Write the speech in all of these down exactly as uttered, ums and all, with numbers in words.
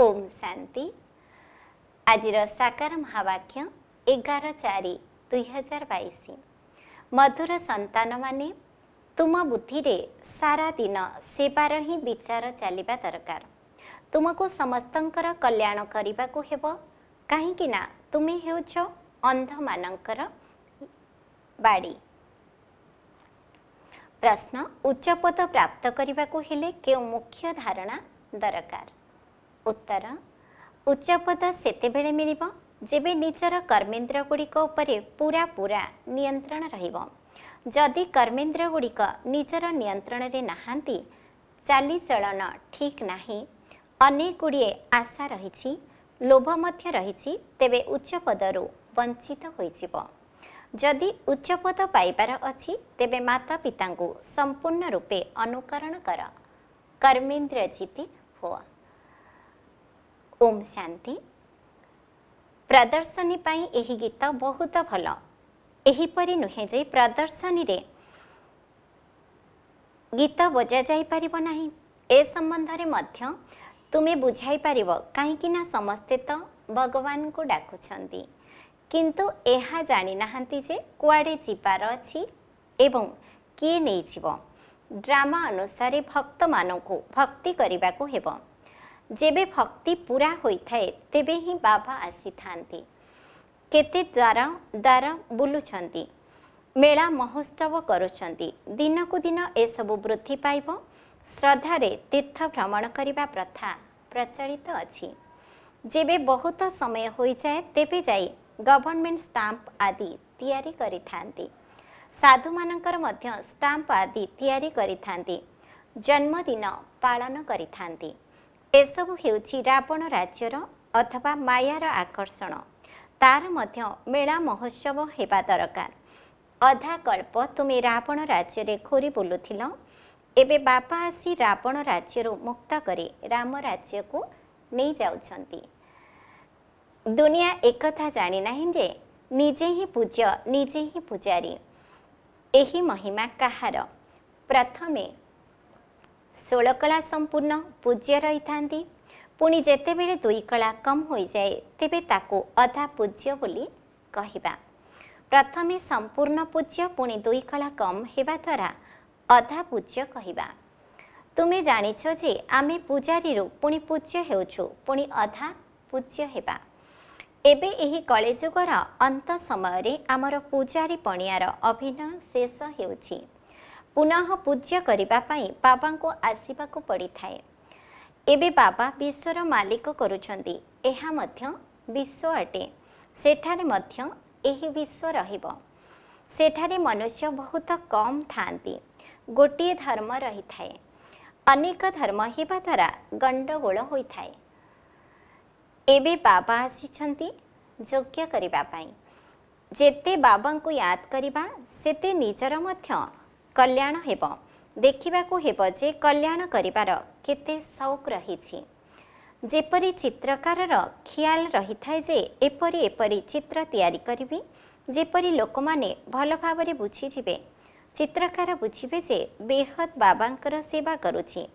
ओम शांति। आज साकार महावाक्य एगार चारि दुई हजार बैश। मधुर संतान माने तुम बुद्धि रे सारा दिन सेवार ही विचार चलिबा दरकार। तुमको समस्तंकर कल्याण करने को हेबो, काहेकि ना तुमे हेउछ अंध मानंकर बाड़ी। प्रश्न, उच्च पद प्राप्त करने को हेले केउ मुख्य धारणा दरकार? उत्तर, उच्च पद सेतेबेले मिलिबो जेबे निजर कर्मेंद्र गुड़िक उपरे पूरा पूरा नियंत्रण रहिबो। जदि कर्मेंद्र गुड़िक निजर नियंत्रण रे नहांती, चाली चलन ठीक नाही, अनेक गुड़िए आशा रहिछि, लोभ मध्य रहिछि, तेबे उच्च पदरु वंचित होइजिबो। जदि उच्च पद पाइबार अछि, तेबे माता पिता को संपूर्ण रूपे अनुकरण कर, कर्मेंद्र जीति हो। ओम शांति। प्रदर्शनी पाई एही गीत बहुत भल। एहीपरि नुहे जे प्रदर्शनी रे गीत बजा जाई परिबो नाही। ए संबंध रे मध्य तुमे बुझाई परिबो, काहेकि ना समस्ते तो भगवान को डाकुछंती, किंतु एहा जानी नाहंती जे कुआडे जिबार अछि एवं किए नै जिवो। ड्रामा अनुसार भक्त मानकु भक्ति करिबा को हेबो। जेबे भक्ति पूरा होई थाए तेबे ही बाबा आसी थांती। केते द्वारा द्वारा बुलुछंती, मेला महोत्सव करुछंती। दिन को दिन ए सबु वृद्धि पाइबो। श्रद्धारे तीर्थ भ्रमण करिबा प्रथा प्रचलित अछि। जेबे बहुत समय होई जाए तेबे जाई गवर्नमेंट स्टाम्प आदि तैयारी करि थांती। साधु मानकर मध्य स्टाम्प आदि तैयारी करि थांती। जन्मदिन पालन करि थांती। एसबु हेउछि रावण राज्यर अथवा मायार आकर्षण। तार मध्य मेला महोत्सव हेबा दरकार। अधा कल्प तुमे रावण राज्य रे घोरी बुलुथिल, एबे बापा आसी रावण राज्य मुक्त करे राम राज्य को नहीं जाउछंती। दुनिया एकथा जानी नहीं जे निजे ही पूज्य निजे ही पुजारी। एही महिमा कहार? प्रथमे षोल कला संपूर्ण पूज्य रही थांती, पुणी जेतेबेले दुई कला कम हो जाए तेबे ताको अधा पूज्य बोली कहिबा। प्रथमे संपूर्ण पूज्य पुणी दुई कला कम हेबा द्वारा अधा पूज्य कहिबा। तुमे जानिछ जे आमे पूजारी रो पुणी पूज्य हेउछु, पुणी अधा पूज्य हेबा। एबे एही कलिजुगर अंत समय रे आमर पूजारी पणियार अभिनय शेष हेउछि। पुनः पूज्य करिबा पाई बाबा को आसीबा को पड़ी थाए। एबे बाबा विश्वर मालिक करुछंती, एहा मध्य विश्व अटे। सेठारे मध्य एही विश्व रहिबो। सेठारे मनुष्य बहुत कम थांती। गोटिए धर्म रही थाए। अनेक धर्म हेबा द्वारा गंडगोल होई थाए। एबे बाबा आसीछंती योग्य करिबा पाई। जेते बाबा को याद करिबा सेते निजर मध्य कल्याण हेब। देखिबा को हेब जे कल्याण करिबार केते शौक रहिछि। जेपरि चित्रकारर ख्याल रही थाए जे एपरि एपरि चित्र तैयारी करिबि, जेपरि लोकमाने भल भाबरे बुझी जिबे। चित्रकार बुझिबे जे बेहद बाबांकर सेवा करुछि।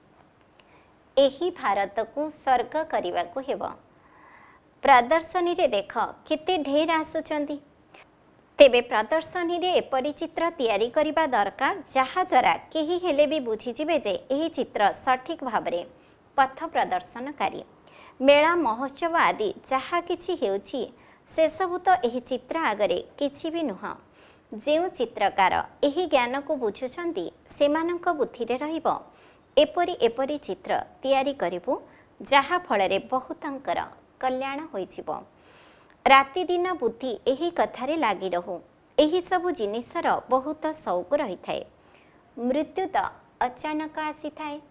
एही भारत को स्वर्ग करिबा को हेब। प्रदर्शनी रे देख केते ढेर आसुचंती। तेबे प्रदर्शनी रे एपरि चित्र तैयारी करिबा दरकार जहा द्वारा केही हेले भी बुझी जिबे जे एही चित्र सठिक भाबरे पथ प्रदर्शनकारी। मेला महोत्सव आदि जहा किछि हेउछि से सबु तो एही चित्र आगरे किछि भी नुह। जेउ चित्रकार एही ज्ञान को बुझुछंती सेमानंक बुद्धि रे रहिबो एपरि एपरि चित्र तैयारी करिबो, जहा फलरे बहुतंकर कल्याण होइजिबो। राति दिन बुद्धि एही कथारे लागी रहू। एही सबु जिनिसर बहुत शौक रही थाए। मृत्यु तो अचानक आसी थाए।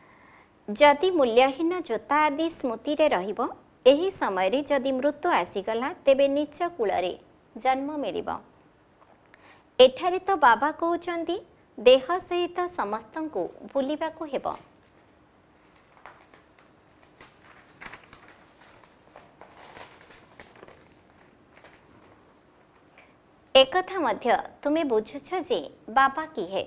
जदि मूल्यहीन जोता आदि स्मृति रे रहिबो, एही समय रे जदि मृत्यु आसीगला तेबे नीच कूलरे जन्म मिलिबो। एठारे तो बाबा कहउचंती देह सहित समस्तंकु भूलिबा को हेबो। एकथा मध्य तुमे बुझुछ जे बाबा किहे।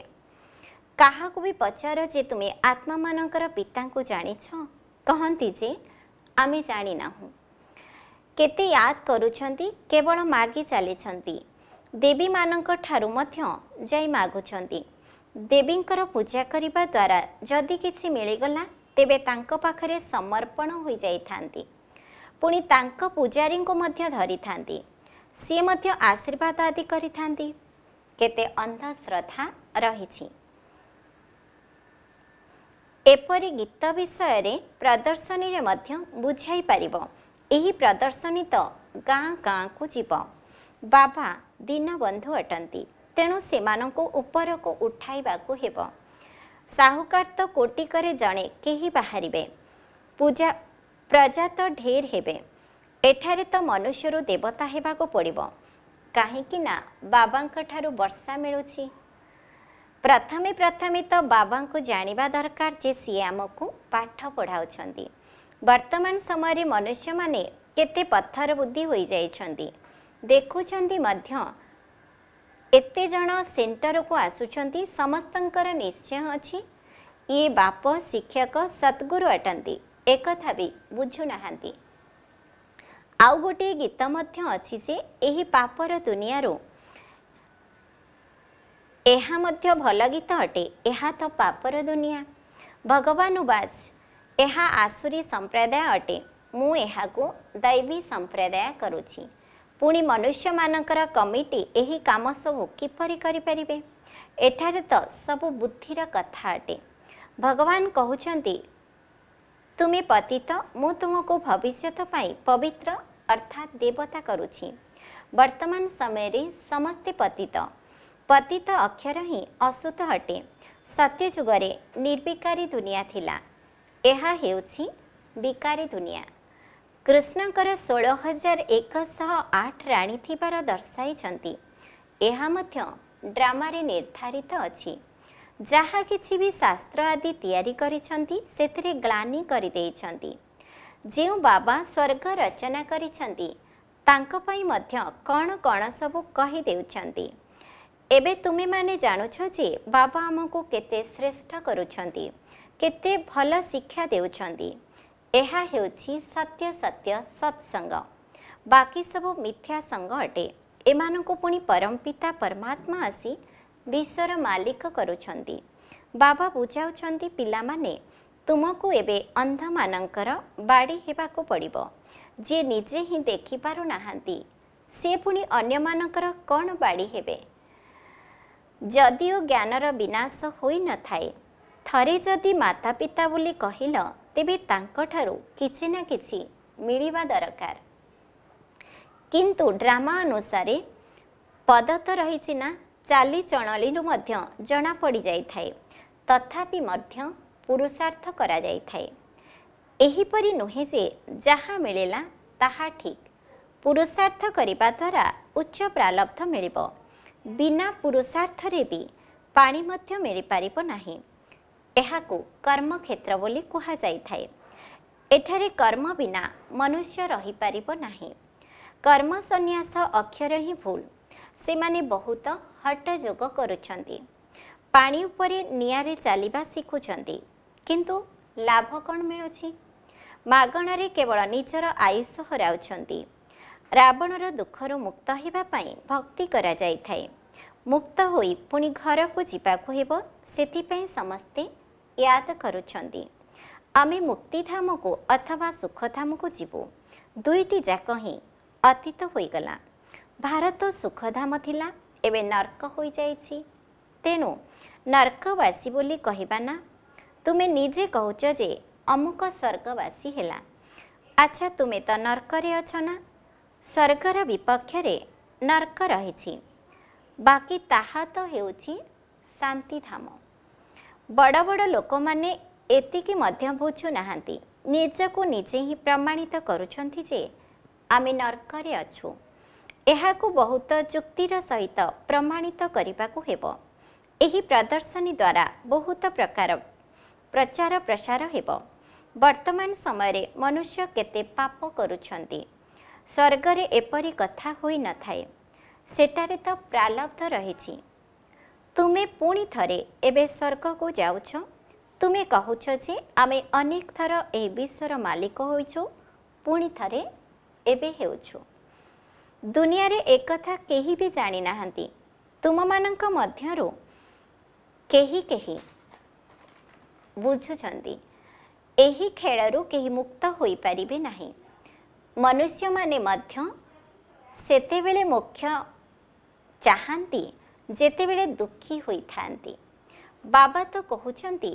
काहा को भी पचार जे तुमे आत्मा मानकर पिता को जानिछ, कहंती जे आमे जानी नाहु। केते याद करूछंती केवल मागी चलीछंती। देवी मानक ठारू मध्य जाई मागुछंती। देवींकर पूजा करिबा द्वारा जदि किछि मिलिगला तेबे तांको पाखरे समर्पण होई जाइथांती। पुणी तांको पूजारी को मध्य धरी थांती। सी मध्य आशीर्वाद आदि करि थांती। केते अंधश्रद्धा रहिछि। एपरि गीत विषय रे प्रदर्शनी रे मध्य बुझाई पारिबो। एही प्रदर्शनी तो गाँ गाँ को जीव। बाबा दीनबंधु अटंती, तेणु सेमानंको ऊपर को उठाइबा को हेबो। साहुकार तो कोटिकरे जणे केही बाहरिबे। पूजा प्रजा तो ढेर हेबे। एठारे तो मनुष्यरु देवता हेबा को पड़िबो। काहेकि ना बाबांक ठारू वर्षा मिलुछि। प्रथमे प्रथमे तो बाबा को जानिबा दरकार जे सी आमको पाठ पढ़ाउछंती। वर्तमान समय रे मनुष्य माने केते पत्थर बुद्धि होई जाइछंती। देखुछंती मध्य एते जण सेंटर को आसुछंती। समस्तंकर निश्चय अछि ये बाप शिक्षक सद्गुरु अटंती। एक कथा भी बुझु नाहांती। आउ गोटे गीत मध्य अछि जे एही पापर दुनिया रो एहा मध्य भल गीत अटे। एहा तो पापर दुनिया। भगवान उवाच एहा आसुरी संप्रदाय अटे। मु एहा को दैवी संप्रदाय करूछि। पुणी मनुष्य मानकर कमिटी एही काम सब किपरि करि परिबे। एठारे तो सब बुद्धिर कथा अटे। भगवान कहउचंती तुमे पतित मु तुमको भविष्यत पाई पवित्र अर्थात देवता करूछि। वर्तमान समय रे समस्ते पतित। पतित अक्षर ही अशुद्ध हटे। सत्य जुगरे निर्विकारी दुनिया थिला। एहा हेउछि विकारी दुनिया। कृष्णकर षोलह हजार एक सौ आठ राणी थिबार दर्शाइछंती। एहा मध्य ड्रामा रे निर्धारित अछि। जहा किछि भी शास्त्र आदि तैयारी करिछंती सेथिरे ग्लानि करि देइछंती। जेउ बाबा स्वर्ग रचना करिछंती तांको पई मध्य कण कण सब कहि देउछंती। एबे तुमे माने जानुछ जे बाबा हमको केते श्रेष्ठ करूछंती, केते भल शिक्षा देउछंती। एहा हेउछि सत्य सत्य सत्संग। बाकी सब मिथ्या संग अटे। एमानको पुणी परमपिता परमात्मा आसी विश्वर मालिक करूछंती। बाबा बुझाउछंती पिला माने तुमको एबे अंध मानकर बाड़ी हेबाको पड़िबो। जे निजे ही देखि पारु नाहांती से पुणी अन्य मानकर कौन बाड़ी हेबे। जदिओ ज्ञानर विनाश होई न थाए, थरे जदि माता पिता बोली कहिल तेबे तांको ठारू किछि ना किछि मिलिबा दरकार। किंतु ड्रामा अनुसारे पद तो रहिछि ना, चाली चणलीनु मध्य जना पड़ी जाई थाए। तथापि मध्य पुरुषार्थ करा जाई थाए। एहीपरि नुहे जे जहा मिलिला ताहा ठीक। पुरुषार्थ करिबा द्वारा उच्च प्रारब्ध मिलिबो। बिना पुरुषार्थ रे भी पानी मध्य मिली पारिबो नाही। एहाकु कर्म क्षेत्र बोली कुहा जाई थाए। एठारे कर्म बिना मनुष्य रही पारिबो नाही। कर्म संन्यास अक्षर ही भूल। से माने बहुत हट जोग करुछंती। पानी उपरे नियारे चालिबा शिखुछंती, किंतु लाभ कौन मिलुछि? मागणारे केवल निजर आयुष हराउछंती। रावणर दुखर मुक्त हेबा पाई भक्ति करा जाई थाए। मुक्त होई पुणी घर को जीवाको हेबो, सेतिपई समस्ते याद करुछंती। आमे मुक्तिधाम को अथवा सुखधाम को जीवु। दुईटी जाक ही अतीत होईगला। भारत सुखधाम थिला, एबे नरक होई जाईछि। तेणु नरकवासी बोली कहिबा ना। तुमे निजे कहूच जे अमुक स्वर्गवासी हेला। अच्छा तुमे तो नरकरे अछ ना। स्वर्गर विपक्ष रे नरक रहिछि। बाकी ताहा तो हेउछि शांतिधाम। बड़ बड़ लोक माने एतिकी मध्य बुझु नाहांती। निजको निजे ही प्रमाणित करुछंती जे आमे नरकरे अछु। एहाकु बहुत जुक्तिर सहित प्रमाणित करिबाकु हेबो। एही प्रदर्शनी द्वारा बहुत प्रकार प्रचार प्रसार हेबो। वर्तमान समय रे मनुष्य केते पाप करुछंती। स्वर्गरे एपरी कथा होई न थाए। सेटारे तो प्रारब्ध रहिछि। तुमे पुणी थरे एबे स्वर्ग को जाउछ। तुमे कहूछ जे आमे अनेक थर एही विश्वर मालिक होइछु, पुणी थरे एबे हेउछु। दुनिया रे एक कथा केही भी जानी नाहंती, तुम मानंक मध्यरु केही केही बुझुचंती एही खेलरू केही मुक्त होई परिबे नाही। मनुष्य माने मध्य सेतेबेले मोक्ष चाहंती जेतेबेले दुखी होई थांती। बाबा तो कहउचंती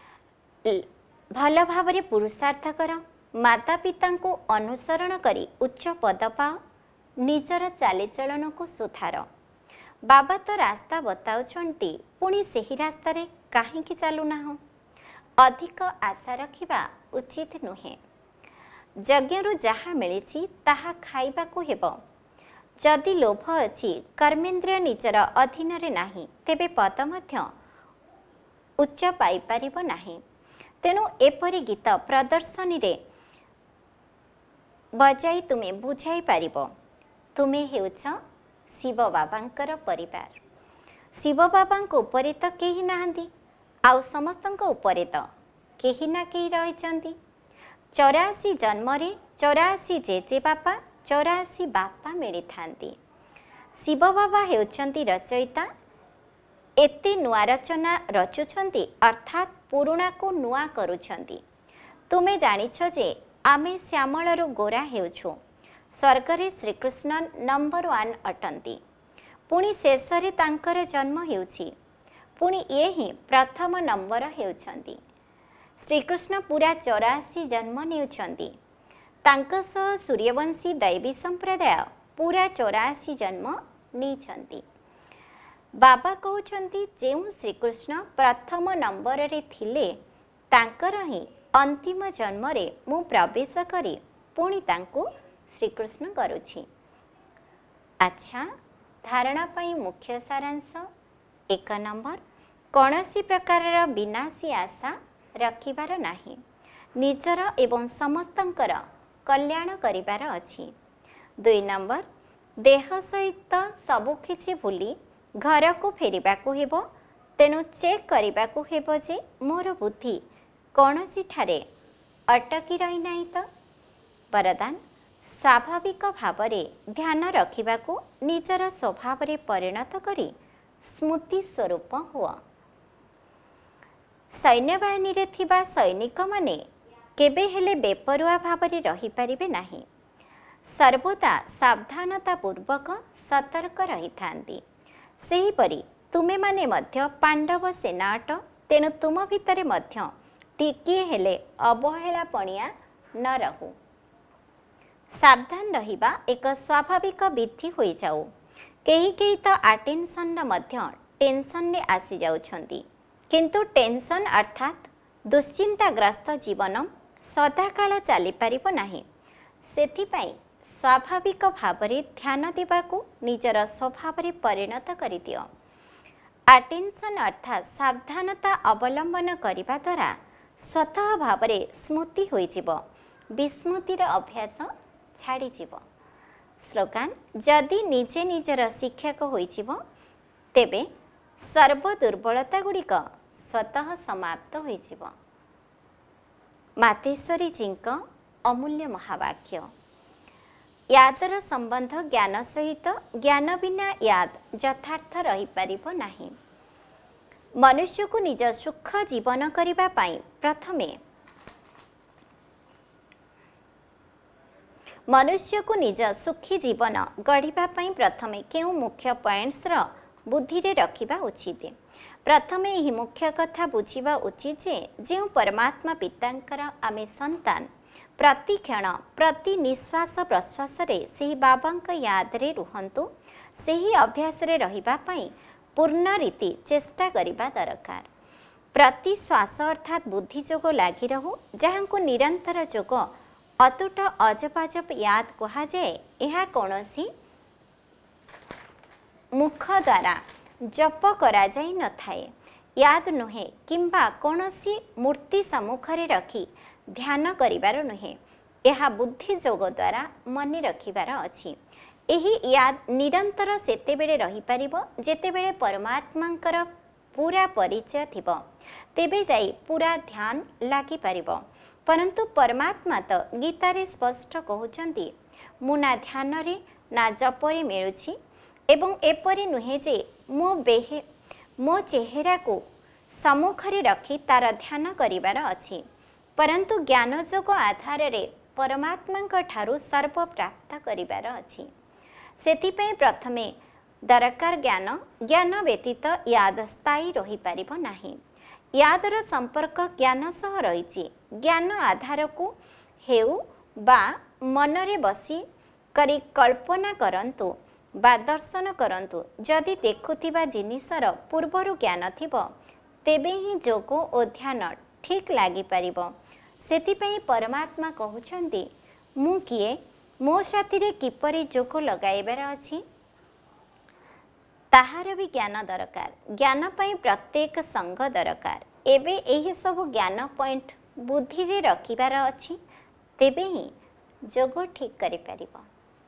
भल भावरे पुरुषार्थ कर, माता पिता को अनुसरण करी उच्च पद पाओ, निजर चालीचलन को सुधार। बाबा तो रास्ता बताउछंती, पुणी सेही रास्ता रे काहेकि चालू नाहो। अधिक आशा रखिबा उचित नुहे। यज्ञरु जहा मिलिछि ताहा खाइबाकु हेबो। जदि लोभ अछि, कर्मेन्द्रिय निजर अधीन रे नाही, तेबे पद मध्य उच्च पाई परिबो नाही। तेणु एपरि गीत प्रदर्शनी रे बजाई तुमे बुझाई पारिबो। तुमे हेउछ शिव बाबांकर परिवार। शिव बाबांको उपरे तो केही नाहंती, आउ समस्तंको उपरे तो केही ना केही रहिचंती। चौरासी जन्मरे चौरासी जेजे बापा चौरासी बापा मिली थांती। शिव बाबा हेउचंती रचयिता। एते नुआ रचना रचुछंती, अर्थात पुरुणा को नुआ करुछंती। तुमे जानिछ जे आमे श्यामलरु गोरा हेउछु। स्वर्गरे श्रीकृष्ण नंबर वन अटंती। पुणी शेषरे तांकर जन्म हेउछि। पुणी ये ही प्रथम नंबर हेउछंती। श्रीकृष्ण पूरा चौरासी जन्म नेउछंती। तांक सह सूर्यवंशी दैवी संप्रदाय पूरा चौरासी जन्म नेछंती। बाबा कहउछंती जेउ श्रीकृष्ण प्रथम नंबर रे थिले, तांकर ही अंतिम जन्म रे मु प्रवेश करी पुणी तांको श्रीकृष्ण करुछि। अच्छा, धारणा पई मुख्य सारांश एक नंबर, कौनसी प्रकार विनाशी आशा रखिबार नाही। निजर एवं समस्तंकर कल्याण करिबार अछि। दुई नंबर, देह सहित सबु किछि भूली घर को फेरिबाकु हेबो। तेणु चेक करिबाकु हेबो जे मोर बुद्धि कौनसी ठारे अटकी रही नाही तो। वरदान, स्वाभाविक भावरे ध्यान रखिबाकु निजर स्वभाव रे परिणत करी स्मृति स्वरूप हुआ। सैन्य बाहिनी रे थिबा सैनिक माने केबे हेले बेपरुआ भावरे रही परिबे नाही। सर्वदा सावधानता पूर्वक सतर्क रही थांती। सेही परी तुमे माने मध्य पांडव सेना अट। तेणु तुम भितरे मध्य टिकिए हेले अवहेला पणिया न रहू। सावधान रहिबा एक स्वाभाविक विधि होई जाऊ। केही केही तो अटेंशन मध्य टेंशन ने आसी जाउछंती, किंतु टेंशन अर्थात दुश्चिंताग्रस्त जीवन सदाकाल चली पारिबो नाही। सेथिपाई स्वाभाविक भावरे ध्यान देबाकू निजर स्वभाव रे परिणत करि दियो। अटेंशन अर्थात सावधानता अवलंबन करिबा द्वारा स्वतः भावरे स्मृति होई जिवो, विस्मृतिर अभ्यास छाड़ी जिवो। स्लोगान, जदि निजे निजर शिक्षक होई जिवो तेबे सर्व दुर्बलता गुड़िक स्वतः समाप्त होई जिवो। मातेश्वरी जींक अमूल्य महावाक्य। यादर संबंध ज्ञान सहित, ज्ञान बिना याद यथार्थ रही परिबो नाही। मनुष्य को निज सुख जीवन करिबा पाई प्रथमे मनुष्य को निज सुखी जीवन गढ़िबा पाई प्रथमे केउ मुख्य पॉइंट्स र बुद्धि रे रखिबा उचित। प्रथमे यही मुख्य कथा बुझिबा उचित जे जेउ परमात्मा पितांकर आमे संतान प्रति क्षण प्रति निश्वास प्रश्वास रे सेही बाबांक याद रे रुहंतु। सेही अभ्यास रे रहिबा पाई पूर्ण रीति चेष्टा करिबा दरकार। प्रति श्वास अर्थात बुद्धि जोग लागी रहू, जहां को निरंतर जोग अतुट अजपाजप याद कहा जाए। यह कौनसी मुख द्वारा जप करा जाई न थाए, याद नुहे किंबा कौनसी मूर्ति सम्मुखरे रखी ध्यान करिबार नुहे। यह बुद्धि जोग द्वारा मने रखिबार अछि। एही याद निरंतर सेतेबेले रही परिबो जेतेबेले परमात्मांकर पूरा परिचय थिबो, तेबे जाई पूरा ध्यान लागी परिबो। परंतु परमात्मा तो गीतारे स्पष्ट कहउचंती मु ना ध्यान रे ना जपरे मिलुछि एवं एपरि नुहे जे मो बेहे मो चेहरा को सम्मुखरे रखी तार ध्यान करिवार अछि, परंतु ज्ञान जोग आधार रे परमात्मा ठारू सर्व प्राप्त करिवार अछि। सेतिपय प्रथमे दरकार ज्ञान। ज्ञान व्यतीत याद स्थायी रही पारिबो नाही। यादर संपर्क ज्ञान सह रहिछि। ज्ञान आधार को हेउ बा मनरे बसी करी कल्पना करंतु बा दर्शन करंतु, जदि देखुथिबा जिनिसर पूर्वरु ज्ञान थिबो तेबे ही जोग ओ ध्यान ठीक लागि पारिबो। सेतिपय परमात्मा कहउछंती मु किए, मो साथी रे किपरि जोग लगाइबार अछि, ताहार भी ज्ञान दरकार। ज्ञान पई प्रत्येक संग दरकार। एबे एही सब ज्ञान पॉइंट बुद्धि रे रखिबार अछि, तेबे ही जोग ठीक करि पारिबो।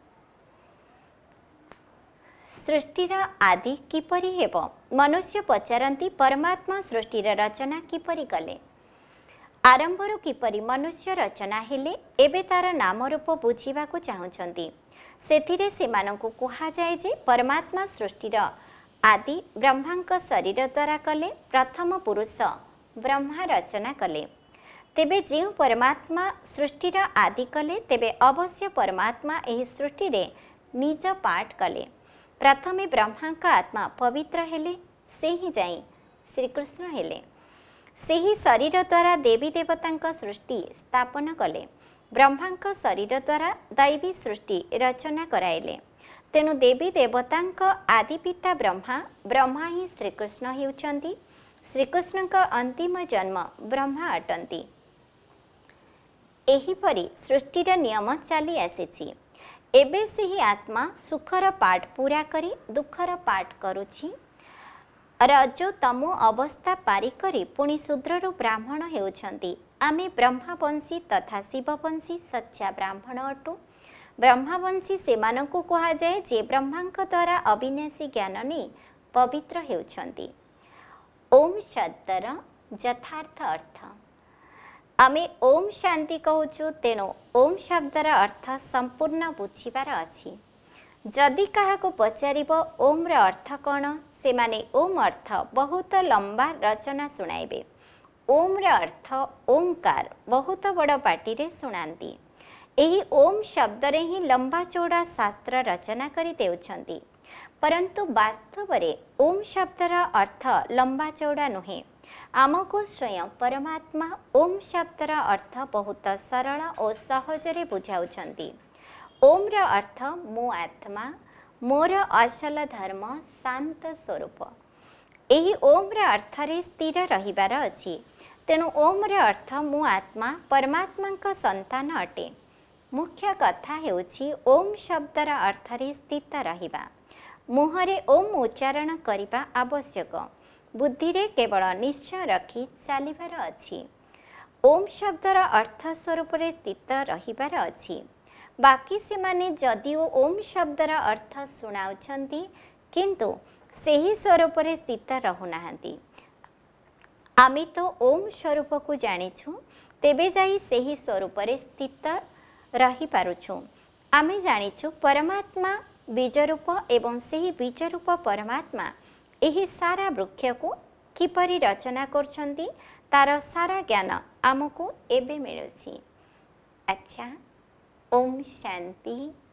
सृष्टिर आदि किपरि हेबो? मनुष्य पचारंती परमात्मा सृष्टिर रचना किपरि कले, आरंभरु किपरि मनुष्य रचना हेले, एबे तार नाम रूप बुझीबा को चाहुचंती। सेथिरे सेमानंकु कुहा जाय जे परमात्मा सृष्टिर आदि ब्रह्मांक शरीर द्वारा कले। प्रथम पुरुष ब्रह्मा रचना कले। तेबे जे परमात्मा सृष्टिर आदि कले, तेबे अवश्य परमात्मा एही सृष्टि रे निज पाठ कले। प्रथमे ब्रह्मा का आत्मा पवित्र हेले, से ही जाई श्री कृष्ण हेले। से ही शरीर द्वारा देवी देवतांक सृष्टि स्थापन कले। ब्रह्मा शरीर द्वारा दैवी सृष्टि रचना कराइले। तेणु देवी देवतांक आदि पिता ब्रह्मा, ब्रह्मा ही श्रीकृष्ण हेउचंती। श्रीकृष्ण का अंतिम जन्म ब्रह्मा अटंती। एहीपरि सृष्टिर नियम चली आसीछि। एबे से ही आत्मा सुखर पाठ पूरा करी दुखर पाठ करुछि। रजो तमो अवस्था पारी करी पुणी शूद्ररु ब्राह्मण हेउछंती। आमे ब्रह्मवंशी तथा शिववंशी सच्चा ब्राह्मण अटु। ब्रह्मवंशी सेमानंकु कहा जाए जे ब्रह्मांक द्वारा अविनाशी ज्ञान नहीं पवित्र हेउछंती। ओम शब्दर यथार्थ अर्थ। आमे ओम शांति कहूचु, तेणु ओम शब्दर अर्थ संपूर्ण बुझीबार अछि। जदि काहाको पचारिबो ओम र अर्थ कौन, से माने ओम अर्थ बहुत लंबा रचना सुनाइबे। ओम र अर्थ ओंकार बहुत बड़ पाटी रे सुनांती। एही ओम शब्द रे ही लंबा चौड़ा शास्त्र रचना करि देउछंती, परंतु वास्तव रे ओम शब्दर अर्थ लंबा चौड़ा नुहे। आमको स्वयं परमात्मा ओम शब्दर अर्थ बहुत सरल और सहजरे बुझाउछंती। ओम र अर्थ मो आत्मा, मोर असल धर्म, शांत स्वरूप। एही ओम र अर्थ रे स्थिर रहिबार अछि। तेणु ओम र अर्थ मो आत्मा परमात्मा का संतान अटे। मुख्य कथा हेउछि ओम शब्दर अर्थ रे स्थित रहिबा। मुहरे ओम उच्चारण करिबा आवश्यक। बुद्धि रे केवल निश्चय रखी चलिबार अछि। ओम शब्दर अर्थ स्वरूप रे स्थित रहिबार अछि। बाकी से माने जदिओ ओम शब्दर अर्थ सुनाउछंती, किंतु सेही स्वरूप रे स्थित रहुनाहांती। आमे तो ओम स्वरूप को जानिछु, तेबे जाई सेही स्वरूप रे स्थित रही पारुछु। आमे जानिछु परमात्मा बीज रूप एवं सेही बीज रूप परमात्मा एही सारा वृक्ष को किपरि रचना करछंती, तार सारा ज्ञान आमको एबे मिलुछि। अच्छा, ओम शांति।